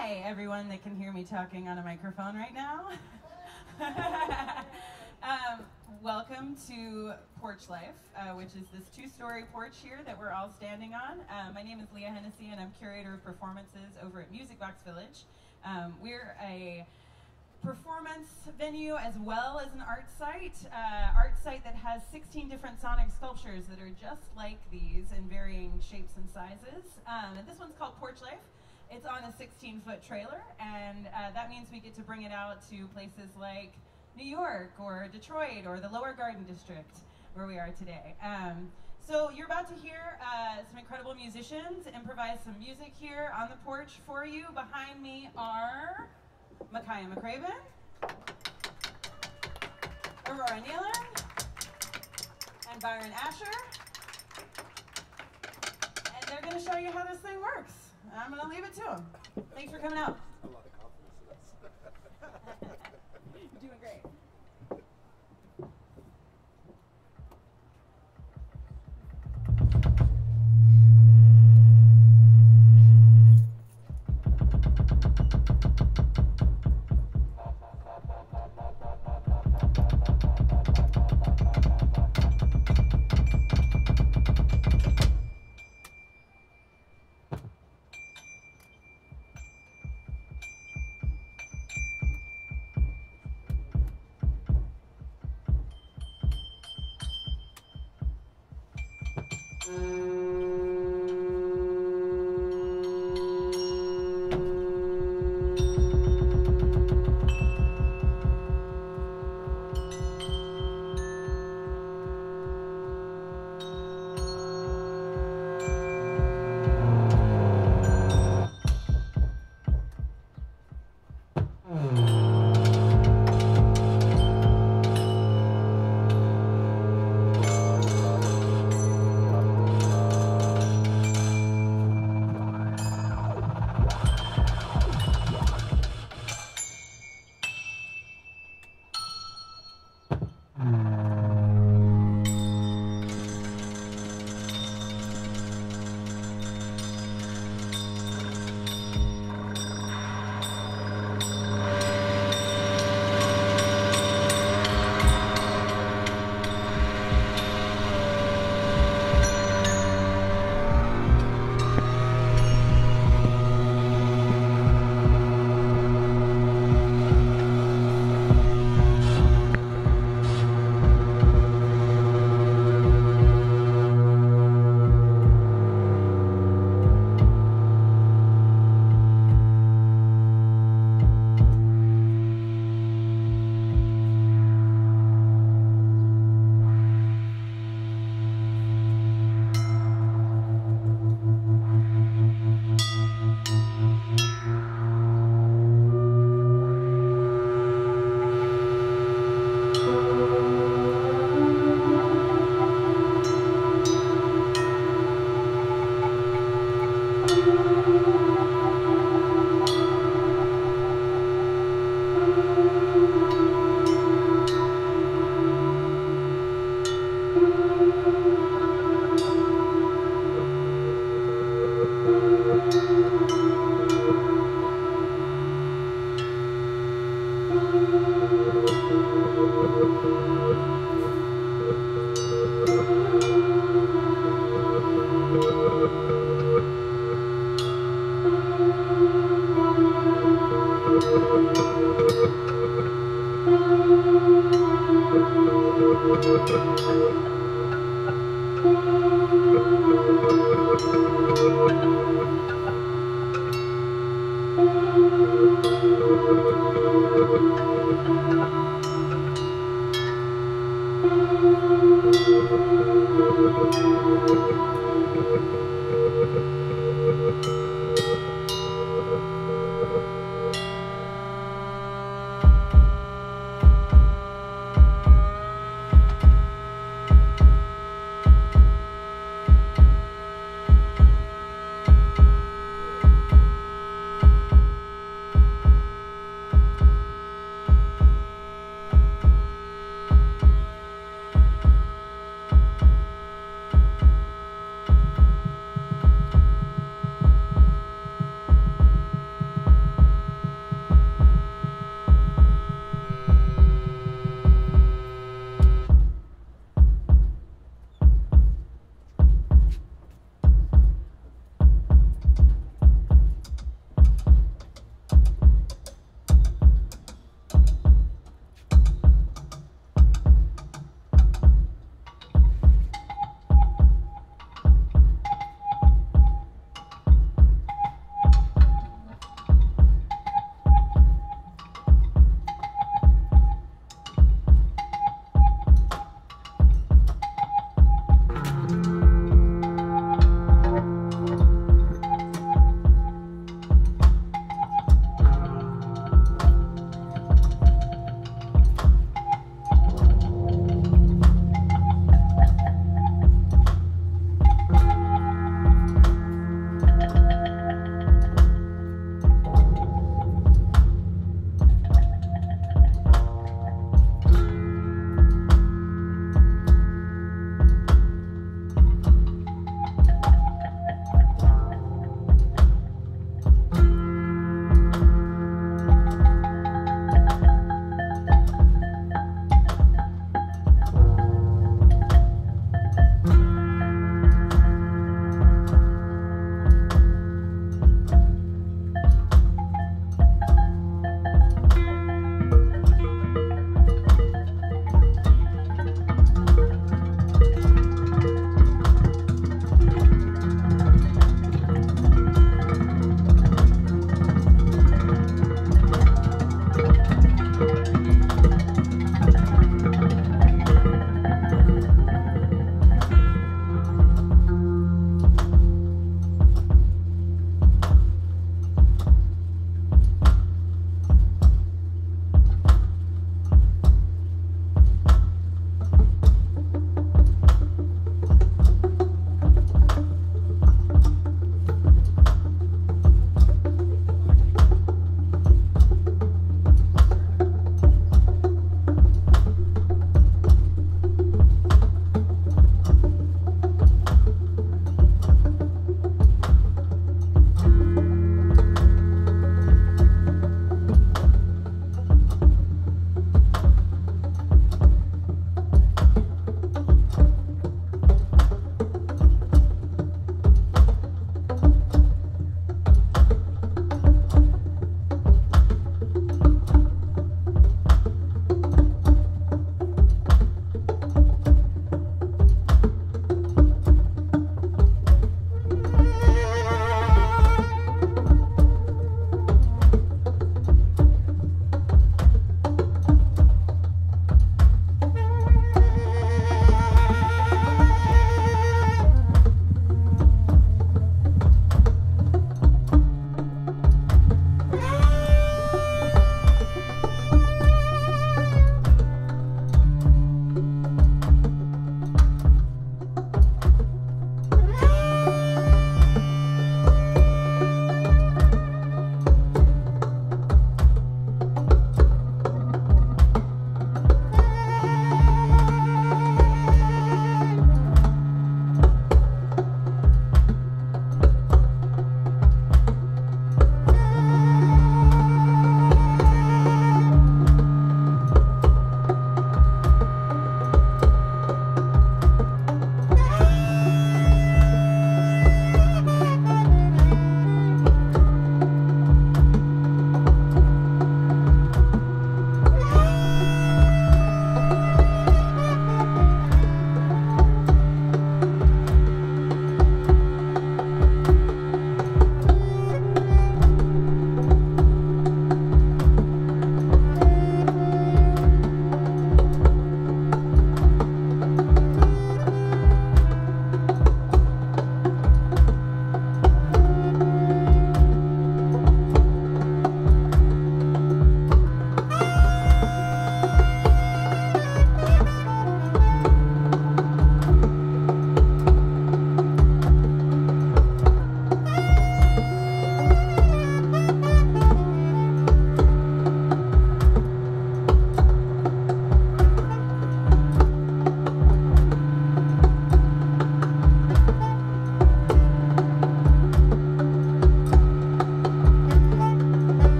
Hi, everyone that can hear me talking on a microphone right now. Welcome to Porch Life, which is this two-story porch here that we're all standing on. My name is Leah Hennessy, and I'm curator of performances over at Music Box Village. We're a performance venue as well as an art site that has 16 different sonic sculptures that are just like these in varying shapes and sizes. And this one's called Porch Life. It's on a 16-foot trailer, and that means we get to bring it out to places like New York or Detroit or the Lower Garden District, where we are today. So you're about to hear some incredible musicians improvise some music here on the porch for you. Behind me are Micaiah McCraven, Aurora Nealon, and Byron Asher. And they're going to show you how this thing works. I'm going to leave it to them. Thanks for coming out. A lot of confidence in this. You're doing great.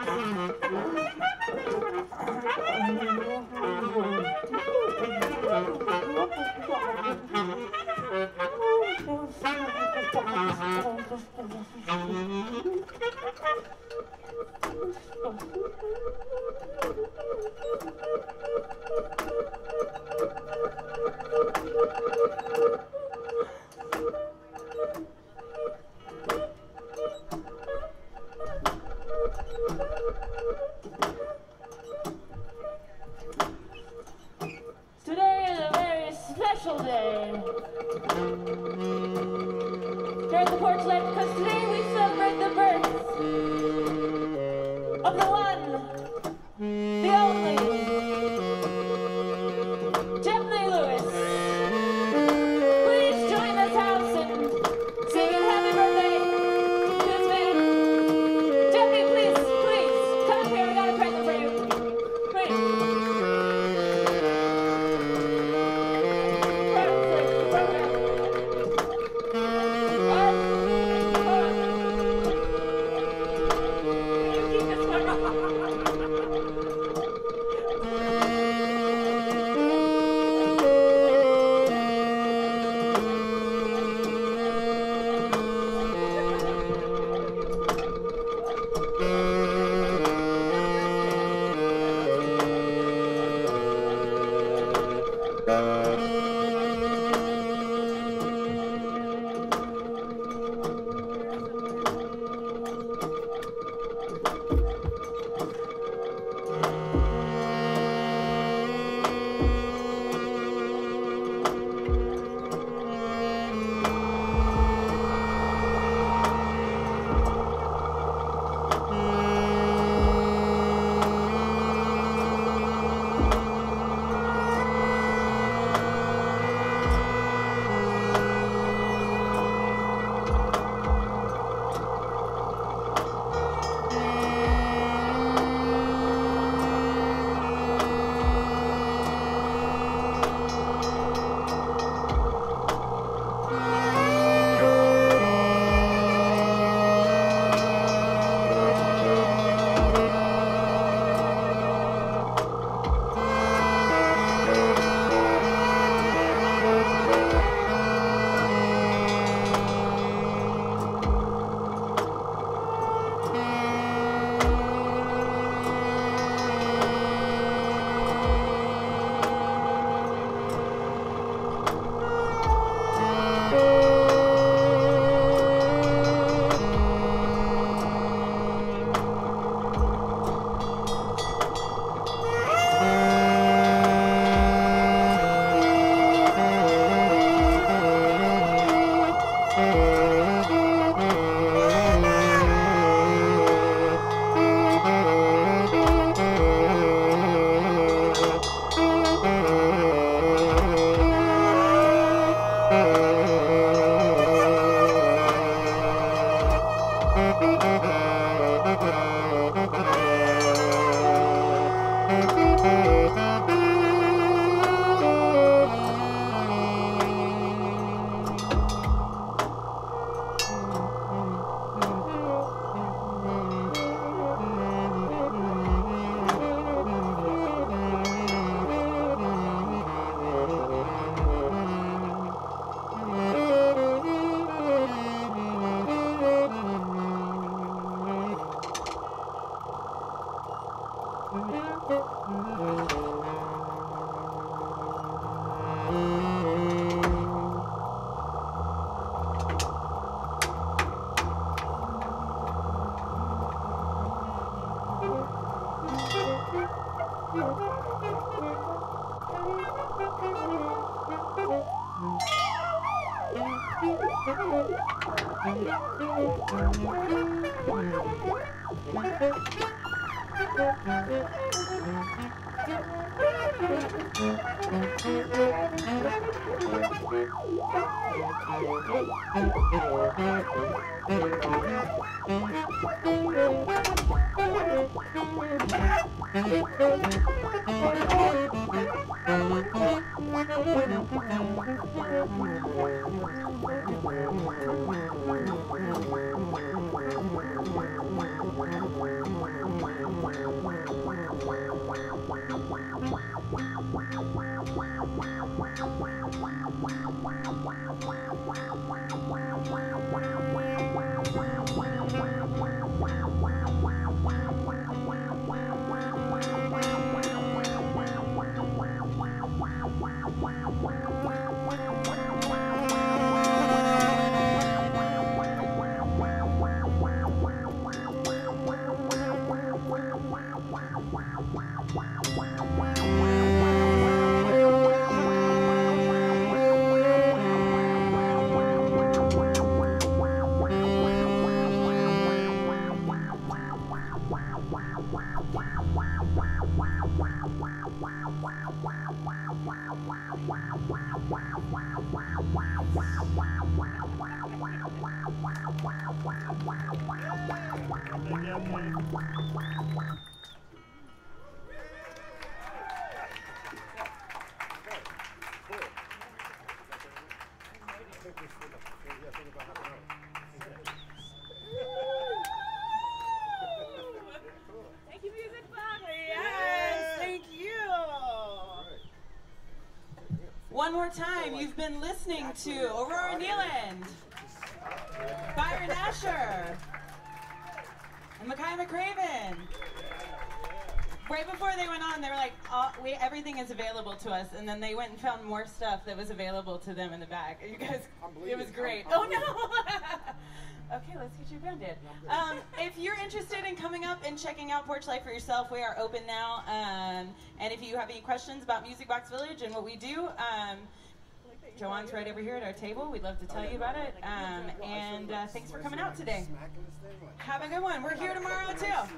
Today is a very special day here at the Porch Life, because today we celebrate the birth of the one, the only, Jeffrey Lewis. Please join this house in singing happy birthday to his man. Jeffrey, please, come up here. We got a present for you. Please. One more time, you've been listening to Aurora Nealand, Byron Asher, and Micaiah McCraven. Right before they went on, they were like, everything is available to us, and then they went and found more stuff that was available to them in the back. You guys, it was great. Oh no! Okay, let's get you a Band-Aid. If you're interested in coming up and checking out Porch Life for yourself, we are open now. And if you have any questions about Music Box Village and what we do, Joanne's right over here at our table. We'd love to tell you about it. And thanks for coming out today. Have a good one. We're here tomorrow too. And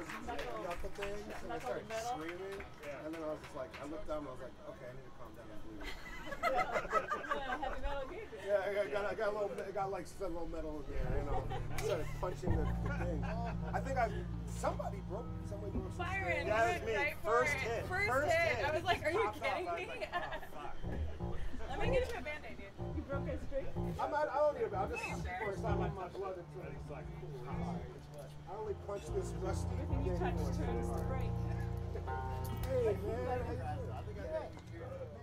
I started screaming, and then I was just like, I looked down and I was like, okay, I need to calm down and breathe. Heavy metal music. Yeah, I got like a little metal in there, you know. I started punching the thing. I think somebody broke something. Byron, yeah, that was me. Right First hit. First hit. I was like, are you kidding me? Let me get you a Band-Aid, dude. You broke a string? I don't need a Band-Aid. I'll just pour some of my blood into it. It's like, I only punched this rusty Everything you touch turns to bright. Hey, man. How you doing?